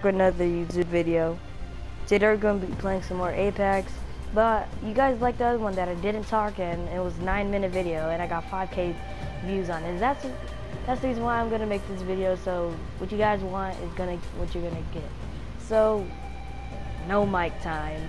Another YouTube video. Today we're going to be playing some more Apex, but you guys liked the other one that I didn't talk and it was a 9-minute video and I got 5K views on it. That's the reason why I'm going to make this video, so what you guys want is what you're going to get. So, no mic time.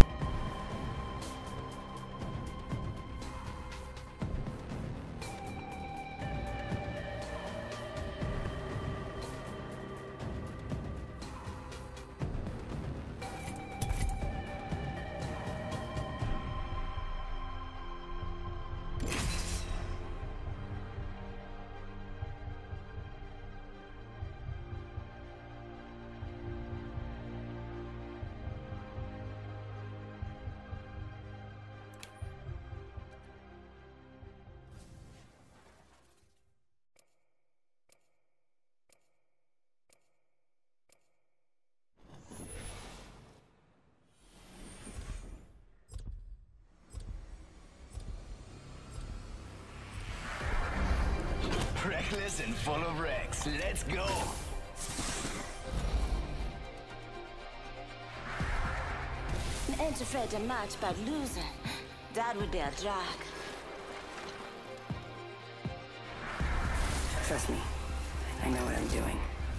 Reckless and full of wrecks. Let's go! Ain't afraid to match but losing. That would be a drag. Trust me, I know what I'm doing.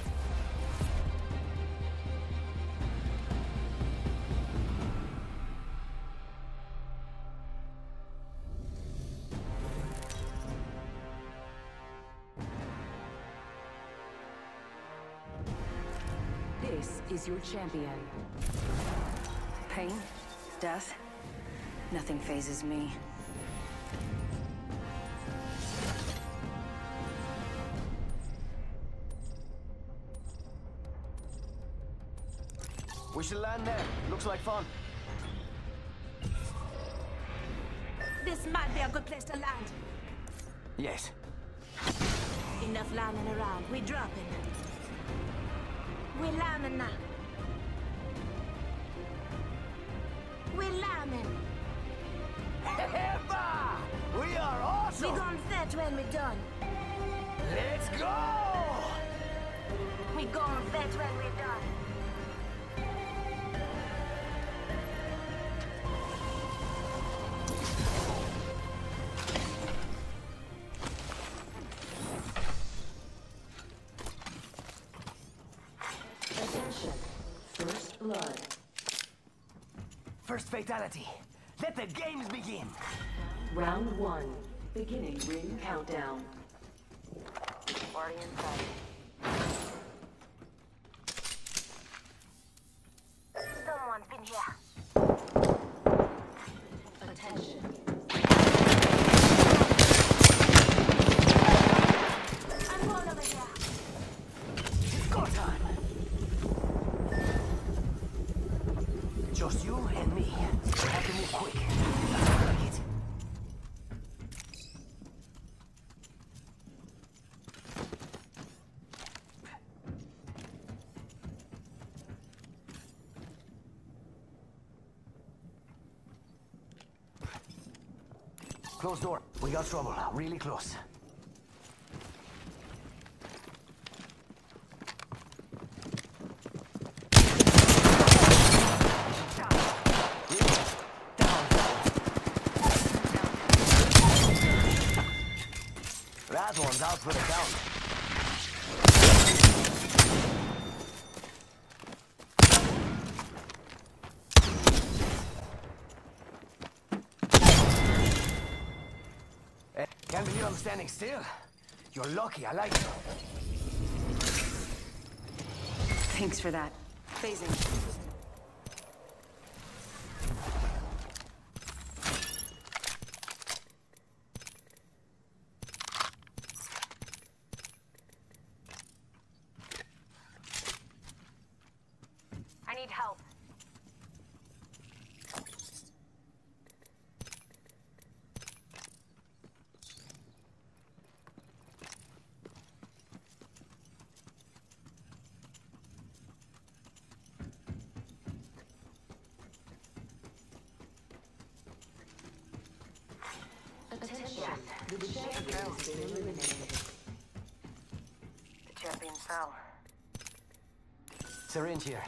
This is your champion. Pain, death, nothing phases me. We should land there. Looks like fun. This might be a good place to land. Yes. Enough landing around. We dropping. We landing now. We landing. Heba! We are awesome! We gon' fetch when we done. Let's go! We gon' fetch when we done. Attention. First blood. First fatality. Let the games begin! Round 1. Beginning ring countdown. Party inside. Someone's been here. Attention. I'm going over here. It's go time! Just you and me. Have to move quick. That's what I need. Close door. We got trouble. Really close. That one's out for the count. Can't believe I'm standing still. You're lucky, I like it. Thanks for that. Phasing. I need help. Attention. The champion has been eliminated. The champion fell. Syringe here.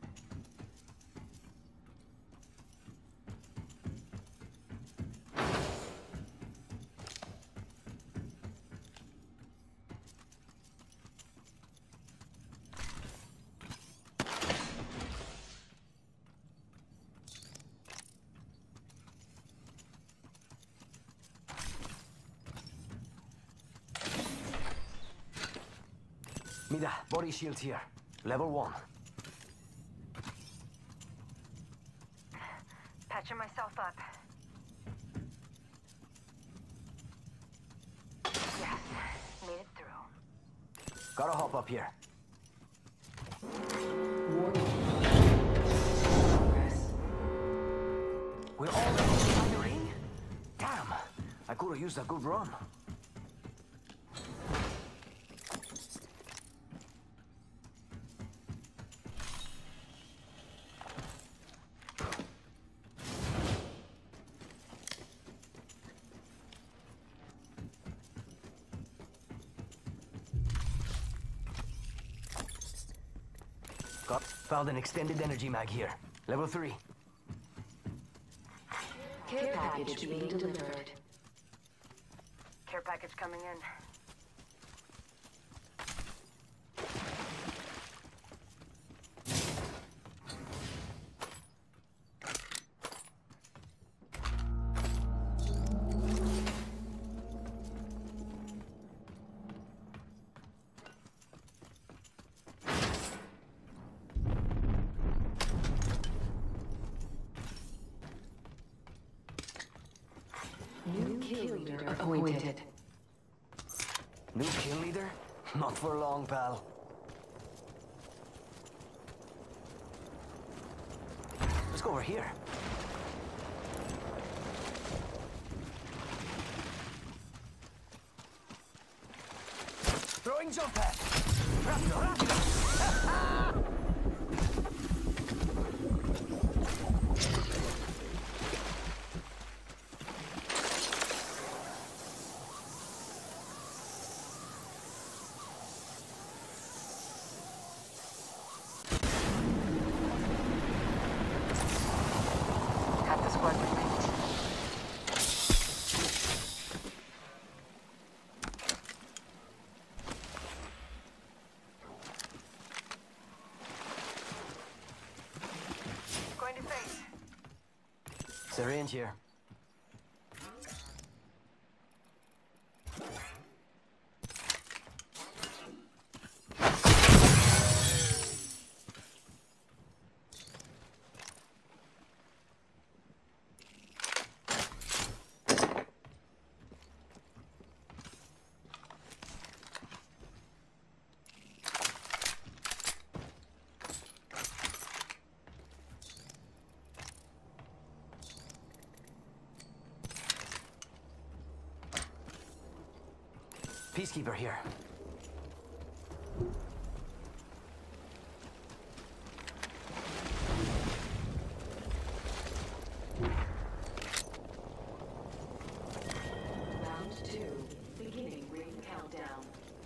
Mira, body shields here. Level 1. Patching myself up. Yes, made it through. Gotta hop up here. We're already inside the ring? Damn! I could have used a good run. Found an extended energy mag here. Level 3. Care package being delivered. Care package coming in. New kill leader appointed. New kill leader? Not for long, pal. Let's go over here. Throwing jump pad. Rápido, rápido. Got the squad linked. Going to face. Syringe here. Peacekeeper here. Round 2, beginning ring countdown.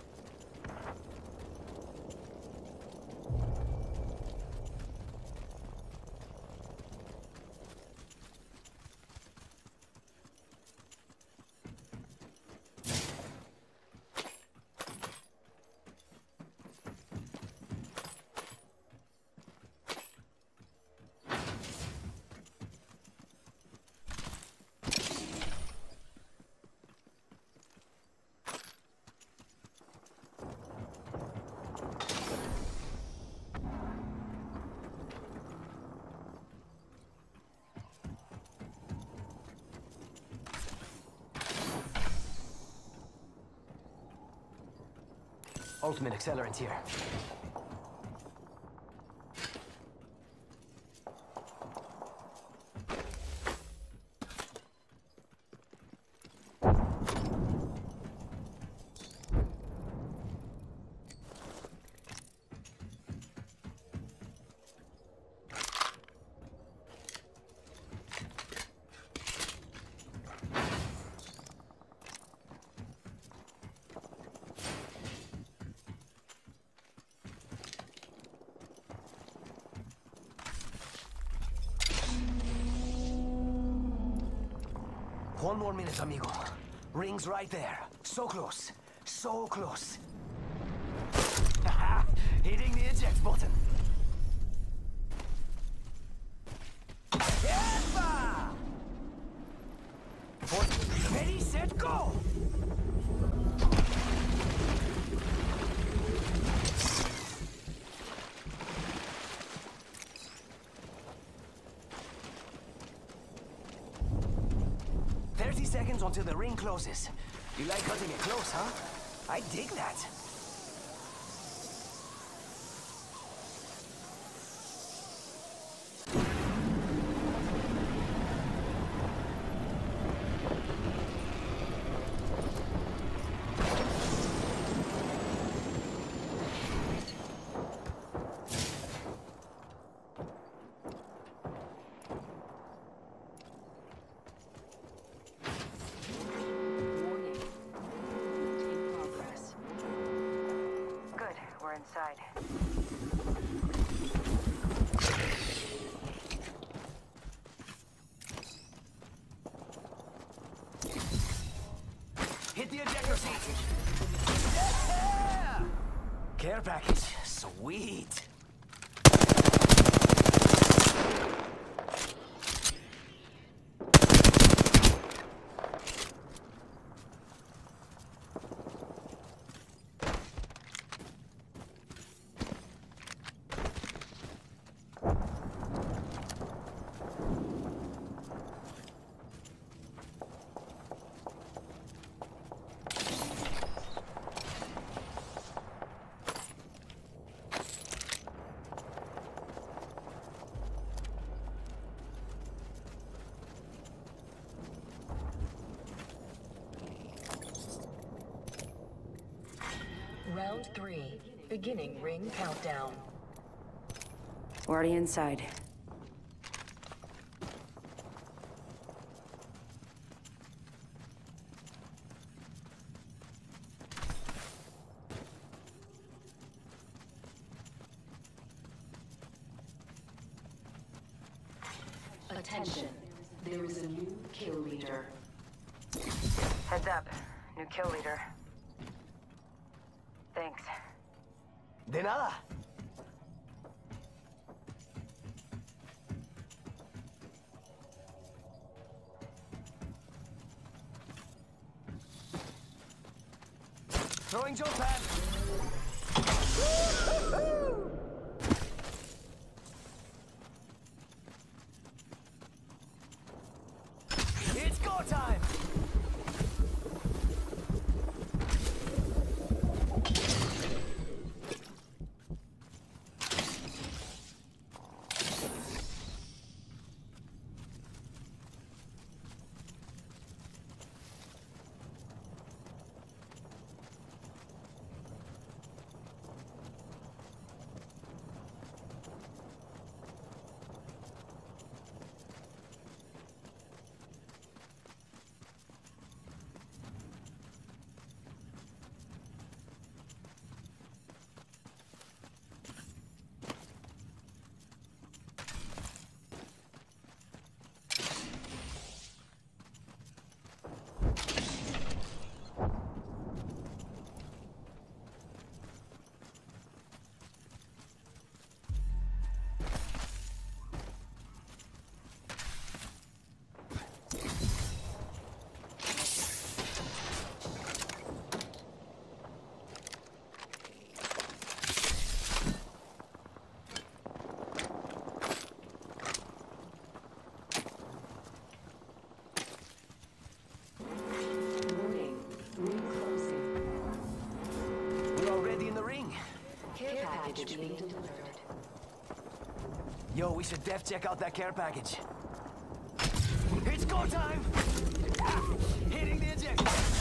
Ultimate accelerant here. One more minute, amigo. Ring's right there. So close. So close. Hitting the eject button. Yepa! Ready, set, go! Seconds until the ring closes. You like cutting it close, huh? I dig that. We're inside. Hit the ejector seat. Yeah! Care package. Sweet. Round 3. Beginning ring countdown. We're already inside. Attention. There is a new kill leader. Heads up. New kill leader. Thanks. De nada. Throwing jump pad. It's go time. Package being delivered. Yo, we should def check out that care package. It's go time! Ah, hitting the eject.